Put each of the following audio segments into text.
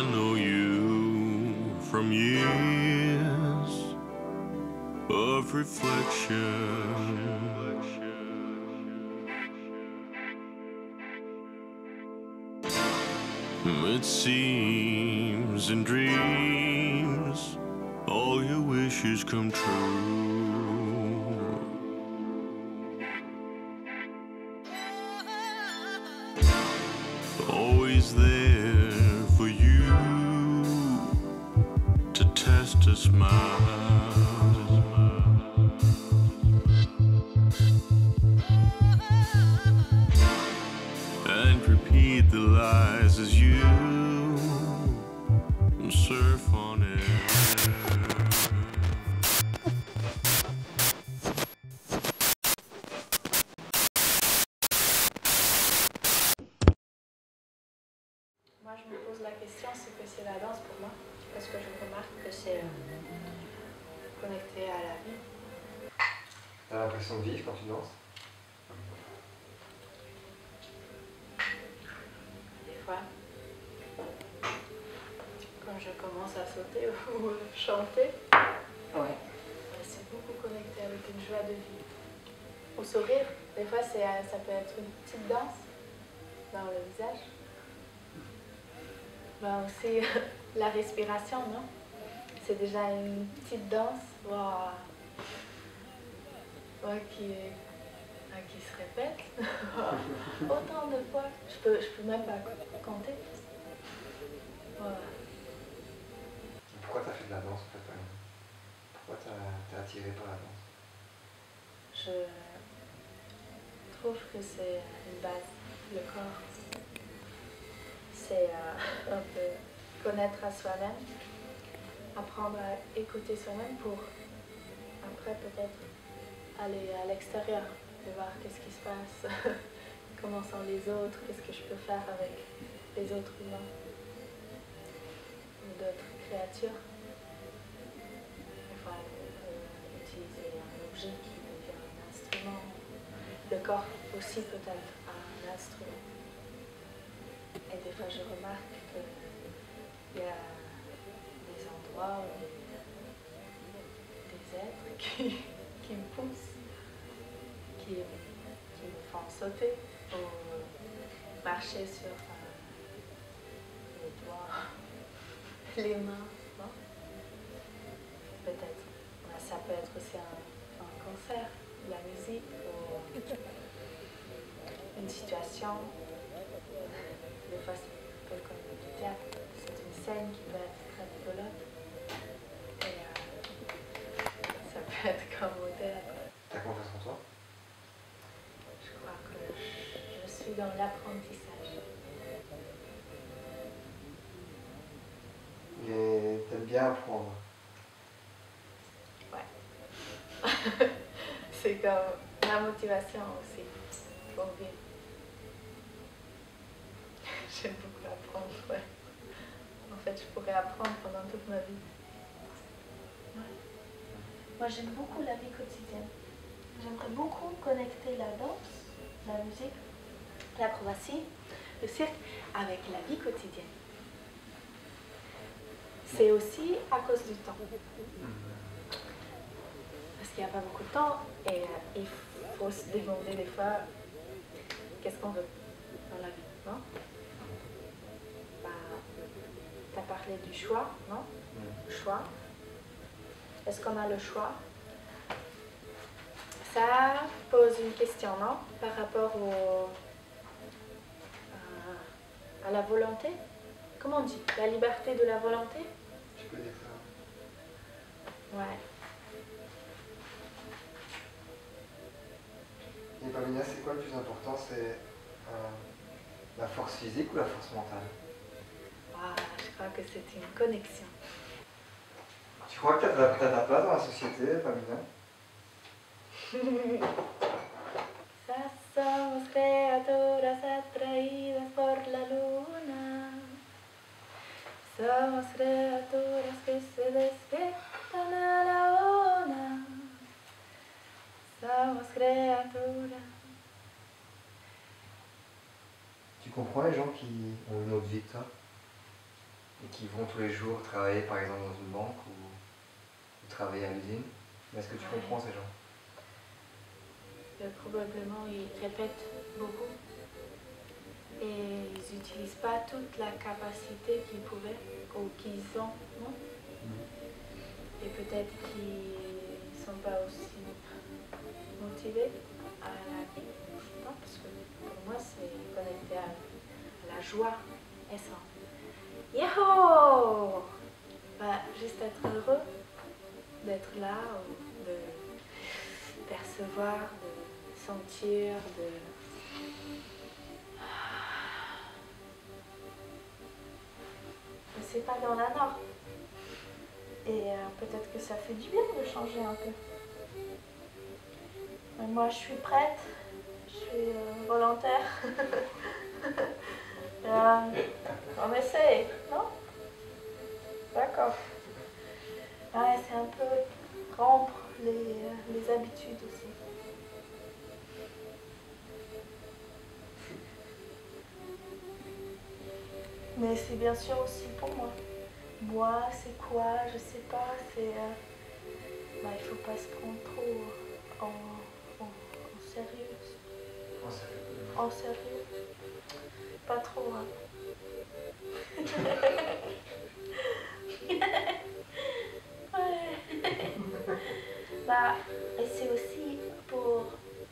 I know you from years of reflection. It seems in dreams all your wishes come true. Always there for you to test a smile and repeat the lies as you surf on it. Moi, je me pose la question, ce que c'est la danse pour moi, parce que je remarque que c'est connecté à la vie. T'as l'impression de vivre quand tu danses? Des fois, quand je commence à sauter ou chanter, Ouais. c'est beaucoup connecté avec une joie de vie. Ou sourire, des fois ça peut être une petite danse dans le visage. Ben aussi la respiration, non? C'est déjà une petite danse qui se répète autant de fois. Je peux même pas compter. Voilà. Pourquoi t'as fait de la danse en fait, Paulina? Pourquoi t'es attirée par la danse? Je trouve que c'est une base, le corps. C'est un peu connaître à soi-même, apprendre à écouter soi-même pour après peut-être aller à l'extérieur et voir qu'est-ce qui se passe, comment sont les autres, qu'est-ce que je peux faire avec les autres humains ou d'autres créatures. Enfin, utiliser un objet qui devient un instrument. Le corps aussi peut être un instrument. Et des fois, je remarque qu'il y a des endroits où des êtres qui me poussent, qui me font sauter ou marcher sur les doigts, les mains. Non? Peut-être. Ça peut être aussi un concert, de la musique ou une situation. Des fois, c'est un peu comme du théâtre. C'est une scène qui peut être très rigolote. Et ça peut être comme au théâtre. T'as confiance en toi? Je crois que je suis dans l'apprentissage. Et t'aimes bien apprendre? Ouais. C'est comme la motivation aussi pour vivre. J'aime beaucoup apprendre, ouais. En fait, je pourrais apprendre pendant toute ma vie. Ouais. Moi, j'aime beaucoup la vie quotidienne. J'aimerais beaucoup connecter la danse, la musique, l'acrobatie, le cirque avec la vie quotidienne. C'est aussi à cause du temps. Parce qu'il n'y a pas beaucoup de temps et il faut se demander des fois qu'est-ce qu'on veut dans la vie, non? Tu as parlé du choix, non? Le choix. Est-ce qu'on a le choix? Ça pose une question, non? Par rapport à la volonté. Comment on dit? La liberté de la volonté? Tu peux dire ça? Ouais. Et Paulina, c'est quoi le plus important? C'est la force physique ou la force mentale? Ah, je crois que c'est une connexion. Tu crois que t'as ta place dans la société, Paulina? Somos criaturas atraídas por la luna. Somos criaturas que se despiertan a la una. Somos criaturas. Tu comprends les gens qui ont une autre vie que toi? et qui vont tous les jours travailler par exemple dans une banque ou travailler à l'usine. Mais est-ce que tu comprends ces gens? Probablement, ils répètent beaucoup et ils n'utilisent pas toute la capacité qu'ils pouvaient ou qu'ils ont, non? Et peut-être qu'ils ne sont pas aussi motivés à la vie, non? Parce que pour moi, c'est connecté à la joie et ça. Yahoo! Bah, juste être heureux d'être là, de percevoir, de sentir, de... Mais c'est pas dans la norme. Et peut-être que ça fait du bien de changer un peu. Mais moi, je suis prête, je suis volontaire. On essaye, non? D'accord. Ouais, c'est un peu rompre les habitudes aussi. Mais c'est bien sûr aussi pour moi. Moi, c'est quoi? Je sais pas. C'est. Bah, il faut pas se prendre trop en sérieux. En sérieux? En sérieux. Pas trop, hein. Ouais. Bah, et c'est aussi pour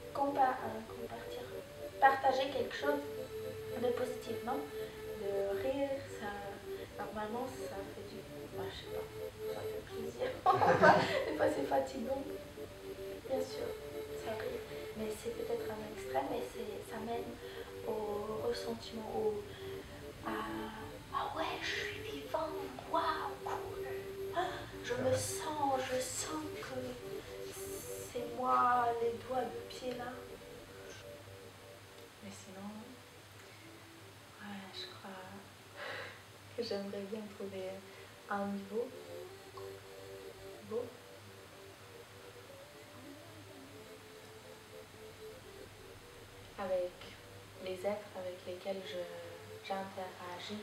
partager quelque chose de positif, non? De rire, ça, normalement, ça fait du... Bah, je sais pas, ça fait plaisir. Des fois, c'est fatigant. Bien sûr, ça rit. Mais c'est peut-être un extrême, mais ça mène au ressentiment, ah ouais, je suis vivant, waouh, cool. Je sens que c'est moi, les doigts de pied là. Mais sinon, ouais, je crois que j'aimerais bien trouver un niveau beau. Avec les êtres avec lesquels j'interagis.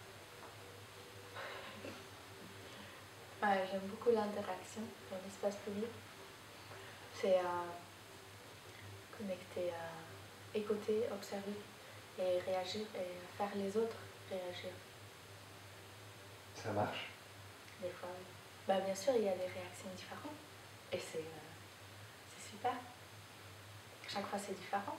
Ouais, j'aime beaucoup l'interaction dans l'espace public. C'est connecter à écouter, observer et réagir et faire les autres réagir. Ça marche? Des fois, oui. Bah, bien sûr, il y a des réactions différentes. Et c'est super. Chaque fois, c'est différent.